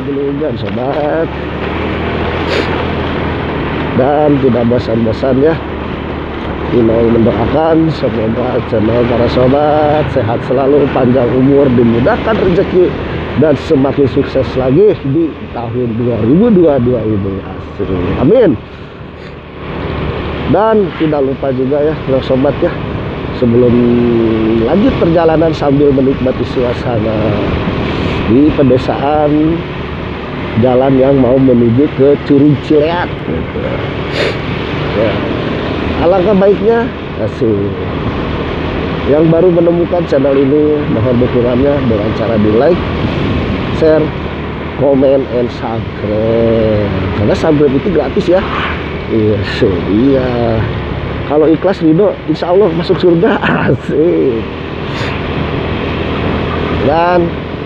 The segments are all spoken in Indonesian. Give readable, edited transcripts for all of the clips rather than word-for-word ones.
dulu hujan sobat. Dan tidak bosan-bosan ya Inong mendoakan semoga channel para sobat sehat selalu, panjang umur, dimudahkan rezeki, dan semakin sukses lagi di tahun 2022 ini. Asik. Amin. Dan tidak lupa juga ya para sobat ya, sebelum lanjut perjalanan sambil menikmati suasana di pedesaan jalan yang mau menuju ke Curug Cileat gitu. Ya. Alangkah baiknya asik yang baru menemukan channel ini, mohon dukungannya dengan cara di like, share, komen, and subscribe. Karena subscribe itu gratis ya. Iya. Kalau ikhlas ridho, insya Allah masuk surga. Asik. Dan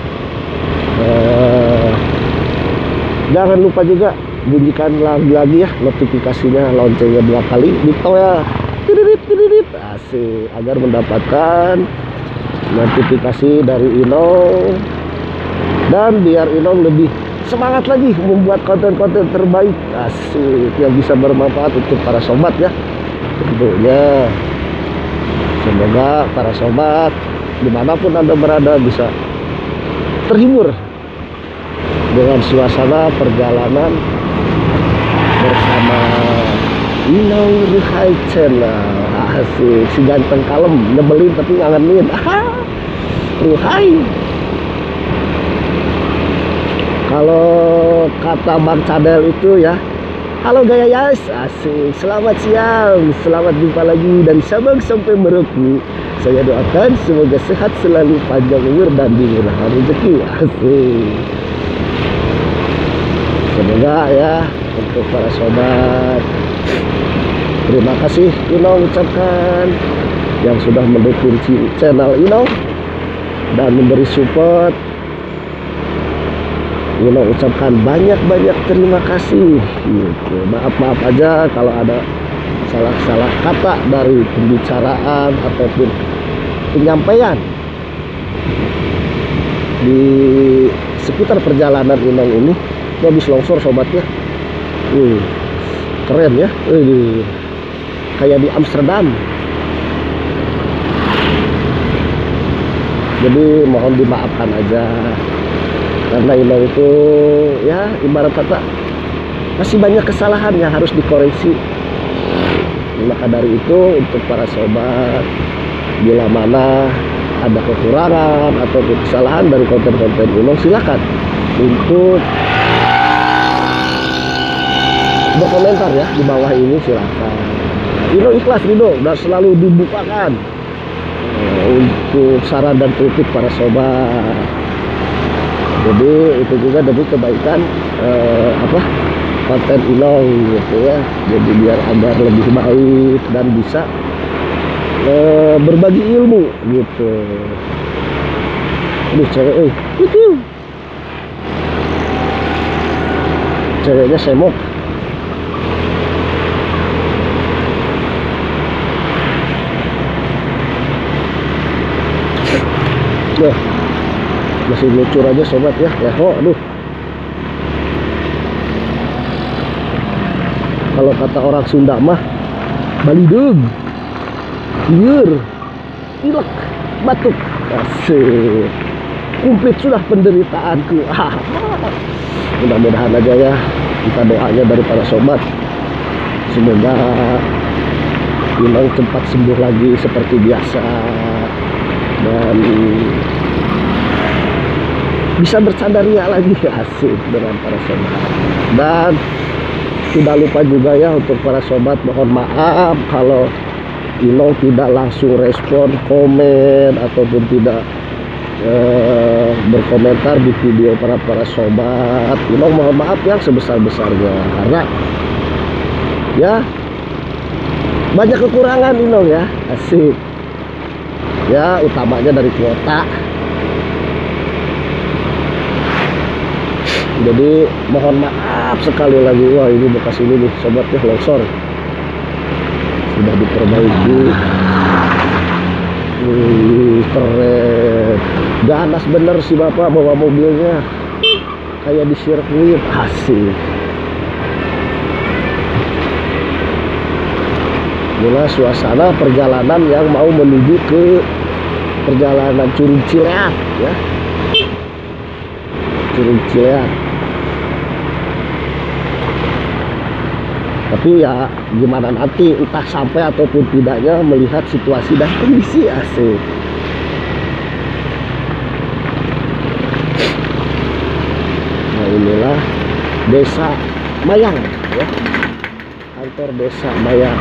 jangan lupa juga bunyikan lagi ya notifikasinya, loncengnya 2 kali gitu ya. Tirit. Asik, agar mendapatkan notifikasi dari Inong, dan biar Inong lebih semangat lagi membuat konten-konten terbaik asik yang bisa bermanfaat untuk para sobat ya. Tentunya semoga para sobat dimanapun Anda berada bisa terhibur dengan suasana perjalanan bersama Inong Ruhai Channel. Asik, si ganteng kalem, nyebelin tapi ngangenin. Ruhai. Kalau kata Bang Cadel itu ya, halo Gaya Yas, asik, selamat siang, selamat jumpa lagi dari Sabang sampai Merauke. Saya doakan semoga sehat selalu, panjang umur, dan dimurahkan rezeki. Asik. Semoga ya untuk para sobat, terima kasih Inong ucapkan yang sudah mendukung channel Inong dan memberi support. Inong ucapkan banyak-banyak terima kasih gitu. Maaf aja kalau ada salah-salah kata dari pembicaraan ataupun penyampaian di sekitar perjalanan Inong ini. Habis longsor sobatnya, keren ya, kayak di Amsterdam. Jadi mohon dimaafkan aja, karena Inong itu ya ibarat kata masih banyak kesalahan yang harus dikoreksi. Maka dari itu untuk para sobat, bila mana ada kekurangan atau kesalahan dari konten-konten Inong, silakan untuk berkomentar ya di bawah ini, silakan. Inong ikhlas ridho dan selalu dibukakan untuk saran dan kritik para sobat. Jadi itu juga demi kebaikan konten Inong gitu ya. Jadi biar agar lebih baik dan bisa berbagi ilmu gitu. Aduh cewek, ceweknya semok. Nah, masih lucur aja sobat ya. Aduh. Kalau kata orang Sunda mah balidug, liur, pilek, batuk. Asik. Komplit sudah penderitaanku. Mudah-mudahan aja ya, kita doanya dari para sobat, semoga Inong cepat sembuh lagi seperti biasa dan bisa bercanda ria lagi. Asik dengan para sobat. Dan tidak lupa juga ya untuk para sobat, mohon maaf kalau Inong tidak langsung respon komen ataupun tidak berkomentar di video para sobat. Inong mohon maaf yang sebesar-besarnya, karena ya banyak kekurangan Inong ya. Asik ya, utamanya dari kuota. Jadi mohon maaf sekali lagi. Wah, ini bekas ini nih sobat ya, longsor sudah diperbaiki. Keren, ganas bener si bapak bawa mobilnya, kayak di sirkuit. Asik. Inilah suasana perjalanan yang mau menuju ke perjalanan Curug Cileat ya. Curug Cileat. Tapi ya gimana nanti, entah sampai ataupun tidaknya, melihat situasi dan kondisi. Asik. Nah, inilah Desa Mayang ya. Kantor Desa Mayang.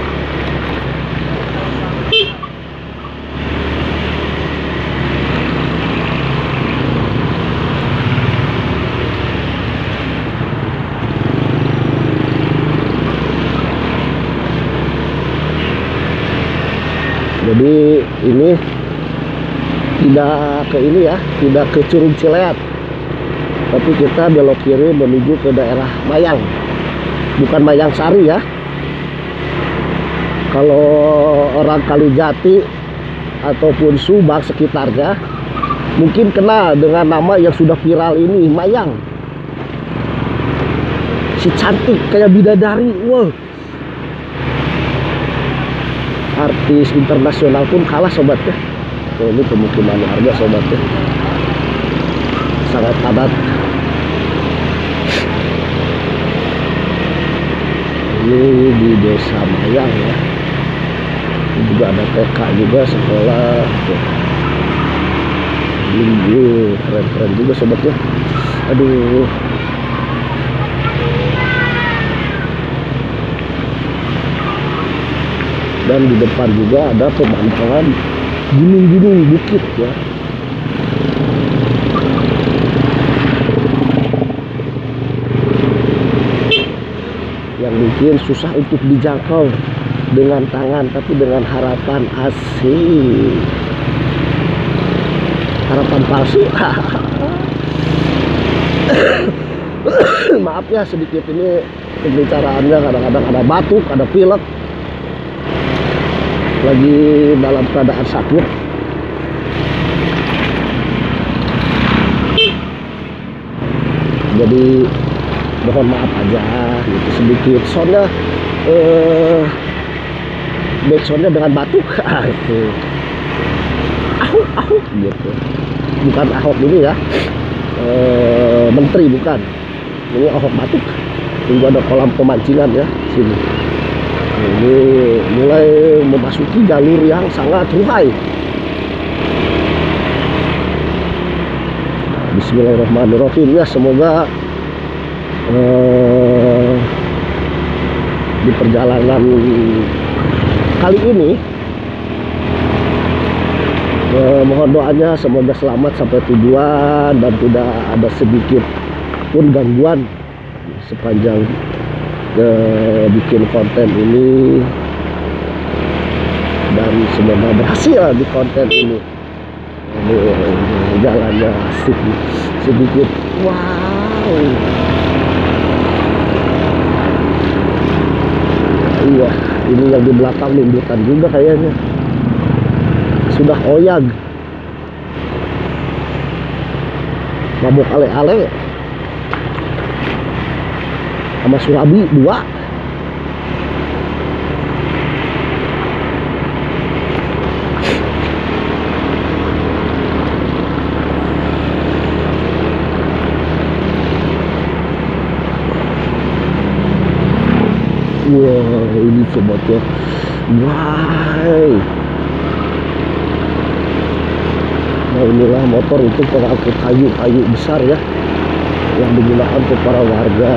Jadi ini tidak ke ini ya, tidak ke Curug Cileat, tapi kita belok kiri menuju ke daerah Mayang, bukan Mayang Sari ya. Kalau orang Kalijati ataupun Subang sekitarnya mungkin kenal dengan nama yang sudah viral ini, Mayang. Si cantik kayak bidadari, wow. Artis internasional pun kalah sobat ya. Oh, ini pemukiman warga sobat ya, sangat padat. Ini di Desa Mayang ya. Ini juga ada TK juga, sekolah tuh. Ini keren-keren juga sobat ya. Aduh, dan di depan juga ada pemandangan gunung-gunung, bukit ya. Yang mungkin susah untuk dijangkau dengan tangan, tapi dengan harapan. Asik. Harapan palsu. Maaf ya sedikit ini pembicaraannya, kadang-kadang ada batuk, ada pilek, lagi dalam keadaan sakit. Jadi mohon maaf aja gitu, sedikit soundnya backsoundnya dengan batuk. Itu ahuk gitu, bukan Ahok ini ya, menteri bukan, ini Ahok batuk. Tunggu ada kolam pemancingan ya sini. Ini mulai memasuki jalur yang sangat ruhai. Bismillahirrahmanirrahim ya, semoga di perjalanan kali ini mohon doanya semoga selamat sampai tujuan dan tidak ada sedikit pun gangguan sepanjang bikin konten ini, dan semoga berhasil di konten ini. Jalannya asik sedikit, wow. Iya, ini yang di belakang limbutan juga kayaknya, sudah oyag, mabuk ale-ale sama Surabi 2. Wah, ini sobatnya, wah. Nah, inilah motor untuk pengangkut kayu-kayu besar ya, yang digunakan untuk para warga.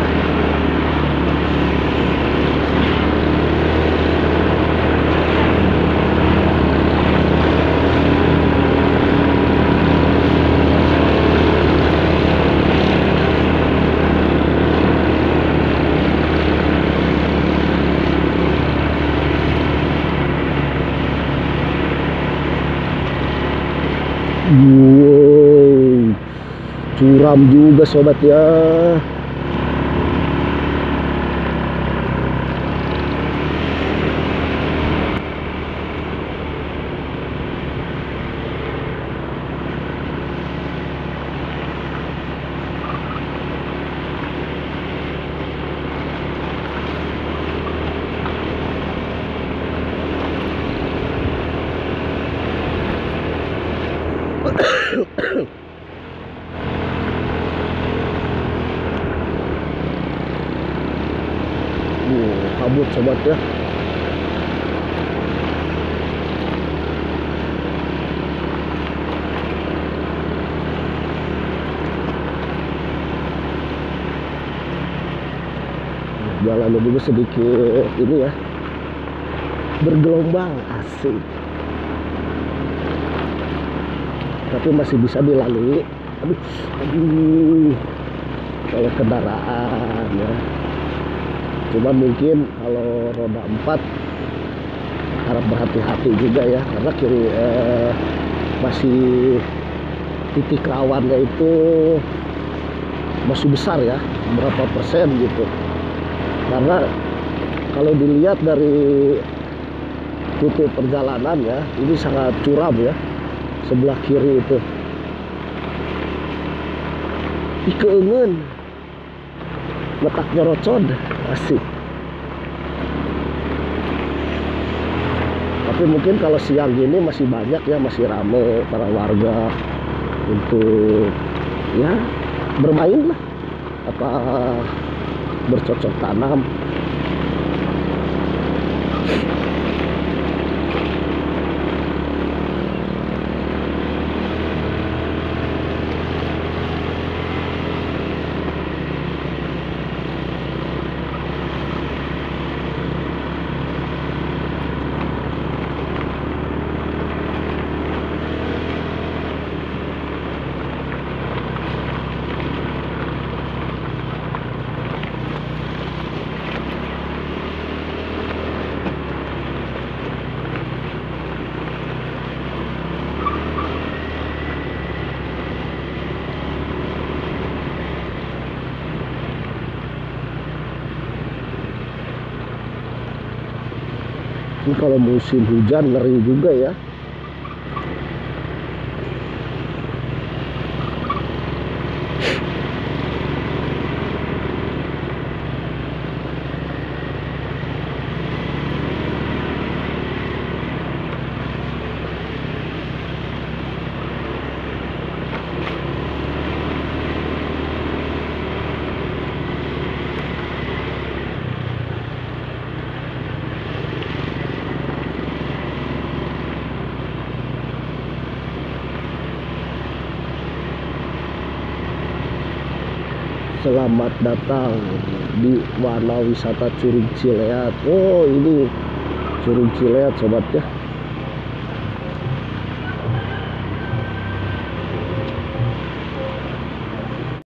Wow, curam juga sobat ya. Kabut sobat ya. Jalannya juga sedikit ini ya, bergelombang, asik, tapi masih bisa dilalui. Aduh, kayak kendaraan ya. Cuma mungkin kalau roda 4 harap berhati-hati juga ya, karena kiri masih titik rawannya itu masih besar ya, berapa persen gitu. Karena kalau dilihat dari rute perjalanan ya, ini sangat curam ya, sebelah kiri itu. Keengen letaknya rocon, asik. Tapi mungkin kalau siang gini masih banyak ya, masih rame para warga untuk ya bermain lah, apa bercocok tanam. Ini kalau musim hujan ngeri juga ya. Selamat datang di Wana Wisata Curug Cileat. Oh, ini Curug Cileat sobat ya.